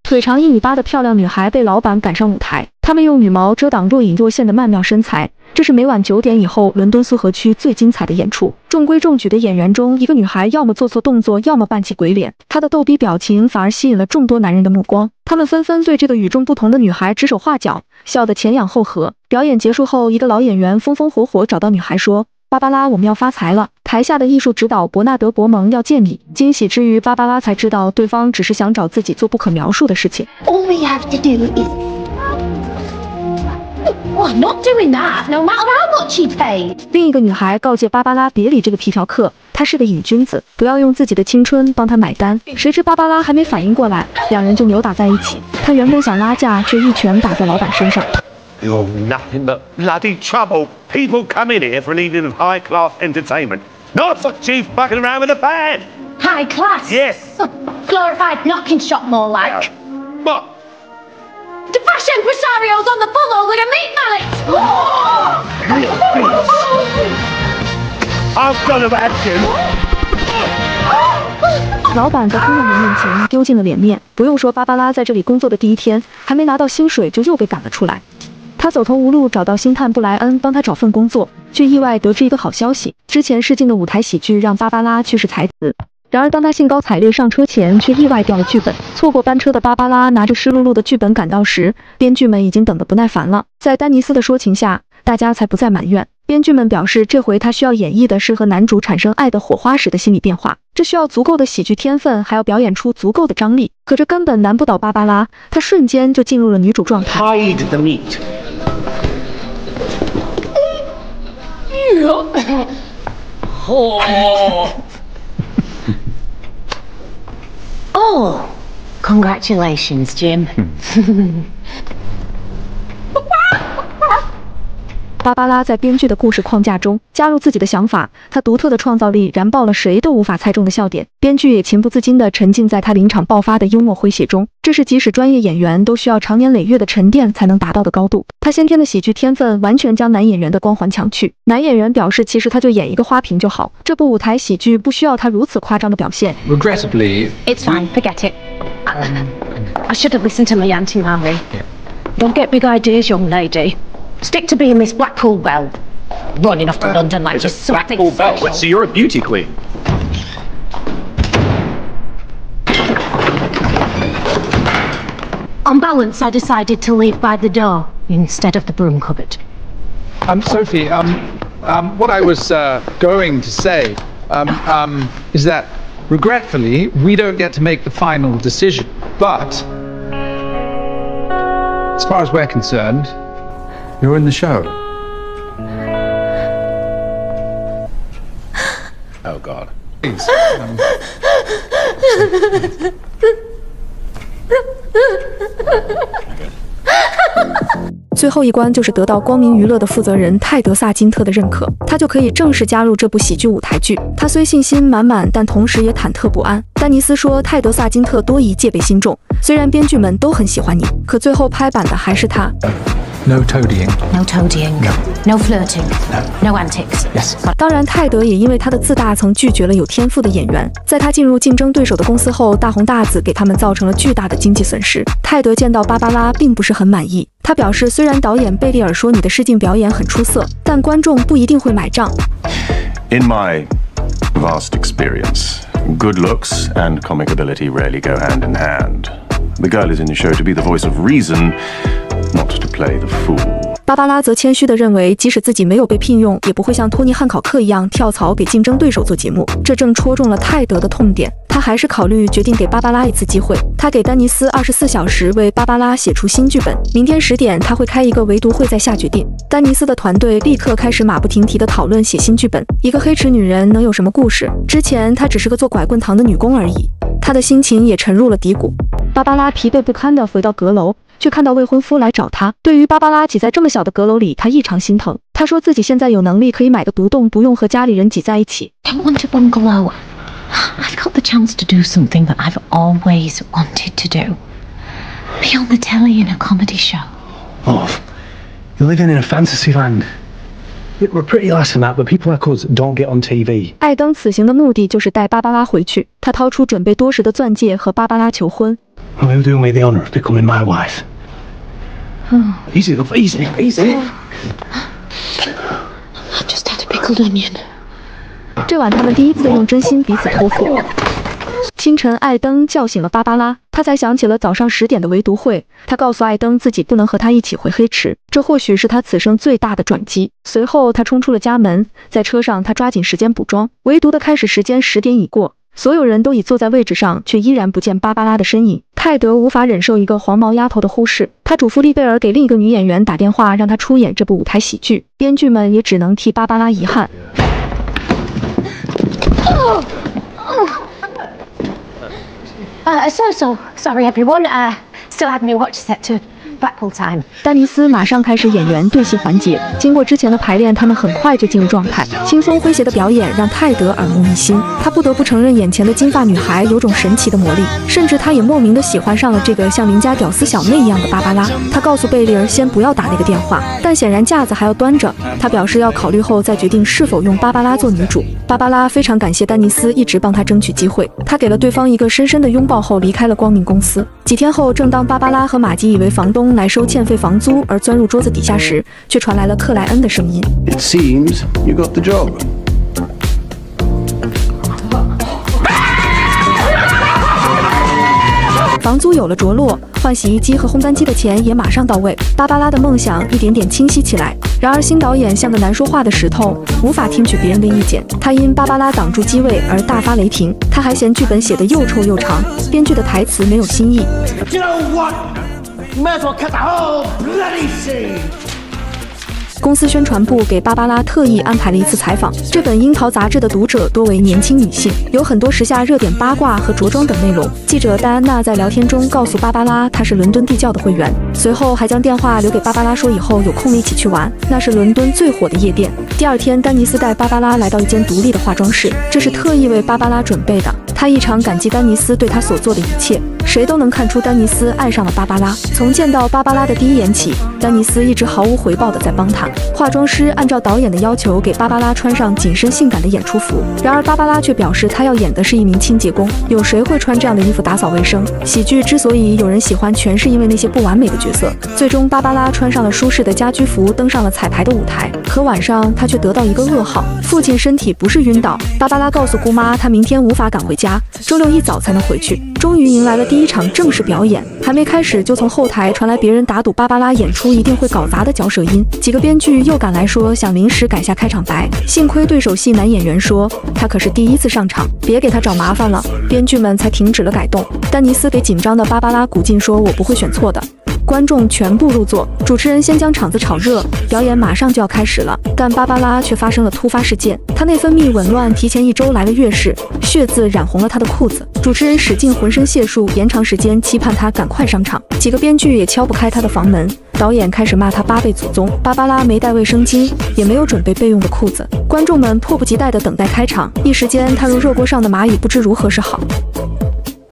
腿长1.8米的漂亮女孩被老板赶上舞台，他们用羽毛遮挡若隐若现的曼妙身材。这是每晚9点以后伦敦苏河区最精彩的演出。中规中矩的演员中，一个女孩要么做错动作，要么扮起鬼脸，她的逗逼表情反而吸引了众多男人的目光。他们纷纷对这个与众不同的女孩指手画脚，笑得前仰后合。表演结束后，一个老演员风风火火找到女孩说：“芭芭拉，我们要发财了。”台下的艺术指导伯纳德·伯蒙要见你。惊喜之余，芭芭拉才知道对方只是想找自己做不可描述的事情。 All we have to do is... Oh, I'm not doing that, no matter how much he paid. 另一个女孩告诫芭芭拉别理这个皮条客，他是个瘾君子，不要用自己的青春帮他买单。谁知芭芭拉还没反应过来，两人就扭打在一起。他原本想拉架，却一拳打在老板身上。 You're nothing but bloody trouble. People come in here for an evening of high-class entertainment, not for cheap fucking around with a fan. High class? Yes. Glorified knocking shop, more like. What? The fashion impresario's on the pillow with a meat mallet. I'm gonna have you. 老板在工人们面前丢尽了脸面。不用说，芭芭拉在这里工作的第一天，还没拿到薪水就又被赶了出来。他走投无路，找到星探布莱恩帮他找份工作，却意外得知一个好消息：之前试镜的舞台喜剧让芭芭拉去世才子。然而，当他兴高采烈上车前，却意外掉了剧本。错过班车的芭芭拉拿着湿漉漉的剧本赶到时，编剧们已经等得不耐烦了。在丹尼斯的说情下，大家才不再埋怨。编剧们表示，这回他需要演绎的是和男主产生爱的火花时的心理变化，这需要足够的喜剧天分，还要表演出足够的张力。可这根本难不倒芭芭拉，她瞬间就进入了女主状态。 Hide the meat. Oh, congratulations, Jim. 芭芭拉在编剧的故事框架中加入自己的想法，她独特的创造力燃爆了谁都无法猜中的笑点，编剧也情不自禁地沉浸在她临场爆发的幽默诙谐中，这是即使专业演员都需要长年累月的沉淀才能达到的高度。她先天的喜剧天分完全将男演员的光环抢去，男演员表示其实他就演一个花瓶就好，这部舞台喜剧不需要他如此夸张的表现。 Regrettably, It's fine, forget it. I should have listened to my auntie Mary. Don't get big ideas, young lady. Stick to being Miss Blackpool Belle. Running off to London like you're something special. so you're a beauty queen. On balance, I decided to leave by the door instead of the broom cupboard. Sophie, what I was going to say is that regretfully, we don't get to make the final decision. But as far as we're concerned, you're in the show. Oh God. Please. 最后一关就是得到光明娱乐的负责人泰德·萨金特的认可，他就可以正式加入这部喜剧舞台剧。他虽信心满满，但同时也忐忑不安。丹尼斯说，泰德·萨金特多疑，戒备心重。虽然编剧们都很喜欢你，可最后拍板的还是他。 No toadying. No toadying. No flirting. No antics. Yes. 当然，泰德也因为他的自大，曾拒绝了有天赋的演员。在他进入竞争对手的公司后，大红大紫给他们造成了巨大的经济损失。泰德见到芭芭拉并不是很满意，他表示，虽然导演贝利尔说你的试镜表演很出色，但观众不一定会买账。 In my vast experience, good looks and comic ability rarely go hand in hand. The girl is in the show to be the voice of reason, not to play the fool. 芭芭拉则谦虚地认为，即使自己没有被聘用，也不会像托尼·汉考克一样跳槽给竞争对手做节目。这正戳中了泰德的痛点，他还是决定给芭芭拉一次机会。他给丹尼斯24小时为芭芭拉写出新剧本，明天10点他会开一个唯读会再下决定。丹尼斯的团队立刻开始马不停蹄地讨论写新剧本。一个黑齿女人能有什么故事？之前她只是个做拐棍糖的女工而已。她的心情也沉入了低谷。芭芭拉疲惫不堪地回到阁楼，却看到未婚夫来找她。对于芭芭拉挤在这么小的阁楼里，她异常心疼。她说自己现在有能力可以买个独栋，不用和家里人挤在一起。 Don't want a bungalow. I've got the chance to do something that I've always wanted to do. Be on the telly in a comedy show. Oh, you're living in a fantasy land. We're pretty less than that, but people like us don't get on TV. 艾登此行的目的就是带芭芭拉回去。他掏出准备多时的钻戒和芭芭拉求婚。 Well, who'll do me the honour of becoming my wife? Easy, love, easy, easy. I just had a pickled onion. 这晚他们第一次用真心彼此托付。清晨，艾登叫醒了芭芭拉，他才想起了早上10点的围读会。他告诉艾登自己不能和他一起回黑池，这或许是他此生最大的转机。随后，他冲出了家门，在车上，他抓紧时间补妆。围读的开始时间10点已过，所有人都已坐在位置上，却依然不见芭芭拉的身影。泰德无法忍受一个黄毛丫头的忽视，他嘱咐丽贝尔给另一个女演员打电话，让她出演这部舞台喜剧。编剧们也只能替芭芭拉遗憾。 So sorry everyone. Still had me watch set to Blackpool time. 丹尼斯马上开始演员对戏环节，经过之前的排练，他们很快就进入状态。轻松诙谐的表演让泰德耳目一新，他不得不承认眼前的金发女孩有种神奇的魔力，甚至他也莫名的喜欢上了这个像邻家屌丝小妹一样的芭芭拉。他告诉贝利尔先不要打那个电话，但显然架子还要端着。他表示要考虑后再决定是否用芭芭拉做女主。芭芭拉非常感谢丹尼斯一直帮他争取机会，他给了对方一个深深的拥抱后离开了光明公司。几天后，正当芭芭拉和马吉以为房东来收欠费房租而钻入桌子底下时，却传来了克莱恩的声音。 It seems you got the job. 房租有了着落，换洗衣机和烘干机的钱也马上到位，芭芭拉的梦想一点点清晰起来。然而新导演像个难说话的石头，无法听取别人的意见。他因芭芭拉挡住机位而大发雷霆，他还嫌剧本写得又臭又长，编剧的台词没有新意。 You know what? You may as well cut the whole bloody scene. 公司宣传部给芭芭拉特意安排了一次采访。这本樱桃杂志的读者多为年轻女性，有很多时下热点八卦和着装等内容。记者戴安娜在聊天中告诉芭芭拉，她是伦敦地窖的会员，随后还将电话留给芭芭拉，说以后有空一起去玩，那是伦敦最火的夜店。第二天，丹尼斯带芭芭拉来到一间独立的化妆室，这是特意为芭芭拉准备的。他异常感激丹尼斯对他所做的一切，谁都能看出丹尼斯爱上了芭芭拉。从见到芭芭拉的第一眼起，丹尼斯一直毫无回报地在帮他。化妆师按照导演的要求给芭芭拉穿上紧身性感的演出服，然而芭芭拉却表示她要演的是一名清洁工。有谁会穿这样的衣服打扫卫生？喜剧之所以有人喜欢，全是因为那些不完美的角色。最终，芭芭拉穿上了舒适的家居服，登上了彩排的舞台。可晚上，她却得到一个噩耗，父亲身体不适晕倒。芭芭拉告诉姑妈，她明天无法赶回家，周六一早才能回去。终于迎来了第一场正式表演，还没开始就从后台传来别人打赌芭芭拉演出一定会搞砸的嚼舌音。几个编剧又赶来说想临时改下开场白，幸亏对手戏男演员说他可是第一次上场，别给他找麻烦了，编剧们才停止了改动。丹尼斯给紧张的芭芭拉鼓劲说，我不会选错的。观众全部入座，主持人先将场子炒热，表演马上就要开始了。但芭芭拉却发生了突发事件，她内分泌紊乱，提前1周来了月事，血渍染红了她的裤子。主持人使尽浑身解数延长时间，期盼她赶快上场。几个编剧也敲不开她的房门，导演开始骂她8辈祖宗。芭芭拉没带卫生巾，也没有准备备用的裤子。观众们迫不及待地等待开场，一时间她如热锅上的蚂蚁，不知如何是好。